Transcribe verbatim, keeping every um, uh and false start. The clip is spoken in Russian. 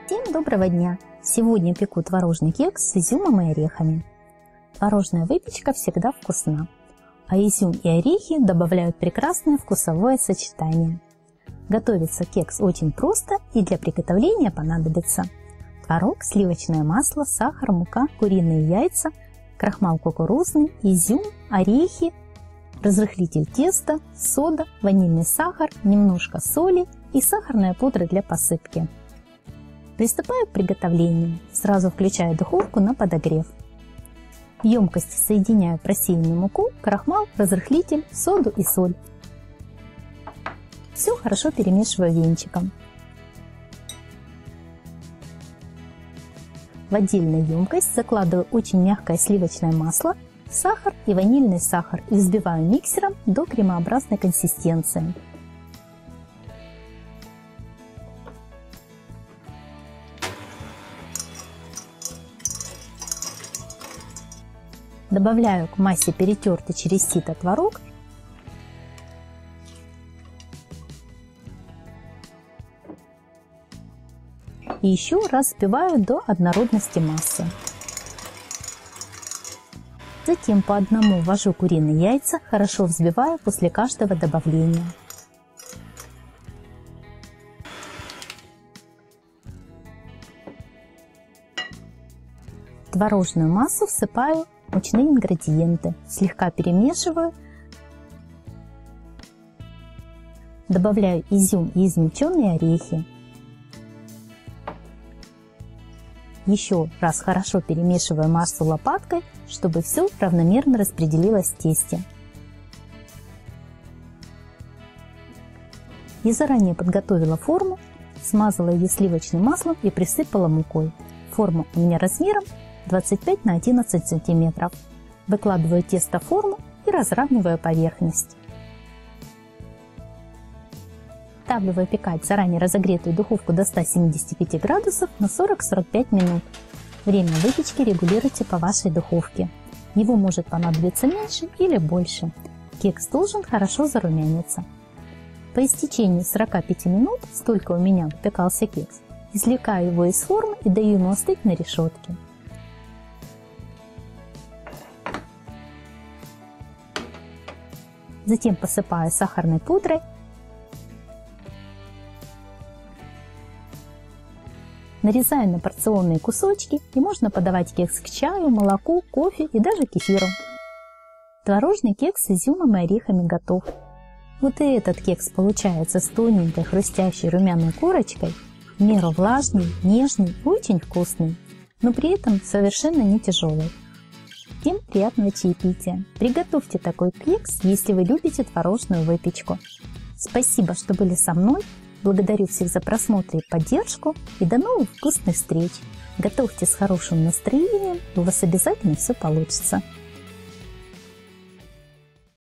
Всем доброго дня! Сегодня пеку творожный кекс с изюмом и орехами. Творожная выпечка всегда вкусна, а изюм и орехи добавляют прекрасное вкусовое сочетание. Готовится кекс очень просто, и для приготовления понадобится творог, сливочное масло, сахар, мука, куриные яйца, крахмал кукурузный, изюм, орехи, разрыхлитель теста, сода, ванильный сахар, немножко соли и сахарная пудра для посыпки. Приступаю к приготовлению. Сразу включаю духовку на подогрев. В емкости соединяю просеянную муку, крахмал, разрыхлитель, соду и соль. Все хорошо перемешиваю венчиком. В отдельную емкость закладываю очень мягкое сливочное масло, сахар и ванильный сахар и взбиваю миксером до кремообразной консистенции. Добавляю к массе перетертый через сито творог и еще раз взбиваю до однородности массы. Затем по одному ввожу куриные яйца, хорошо взбиваю после каждого добавления. В творожную массу всыпаю мучные ингредиенты, слегка перемешиваю, добавляю изюм и измельченные орехи. Еще раз хорошо перемешиваю массу лопаткой, чтобы все равномерно распределилось в тесте. Я заранее подготовила форму, смазала ее сливочным маслом и присыпала мукой. Форма у меня размером двадцать пять на одиннадцать сантиметров. Выкладываю тесто в форму и разравниваю поверхность. Ставлю выпекать заранее разогретую духовку до ста семидесяти пяти градусов на сорок — сорок пять минут. Время выпечки регулируйте по вашей духовке. Его может понадобиться меньше или больше. Кекс должен хорошо зарумяниться. По истечении сорока пяти минут, столько у меня выпекался кекс, извлекаю его из формы и даю ему остыть на решетке. Затем посыпаю сахарной пудрой. Нарезаю на порционные кусочки, и можно подавать кекс к чаю, молоку, кофе и даже кефиру. Творожный кекс с изюмом и орехами готов. Вот и этот кекс получается с тоненькой хрустящей румяной корочкой, в меру влажный, нежный и очень вкусный, но при этом совершенно не тяжелый. Всем приятного чаепития! Приготовьте такой кекс, если вы любите творожную выпечку. Спасибо, что были со мной. Благодарю всех за просмотр и поддержку. И до новых вкусных встреч! Готовьте с хорошим настроением, и у вас обязательно все получится.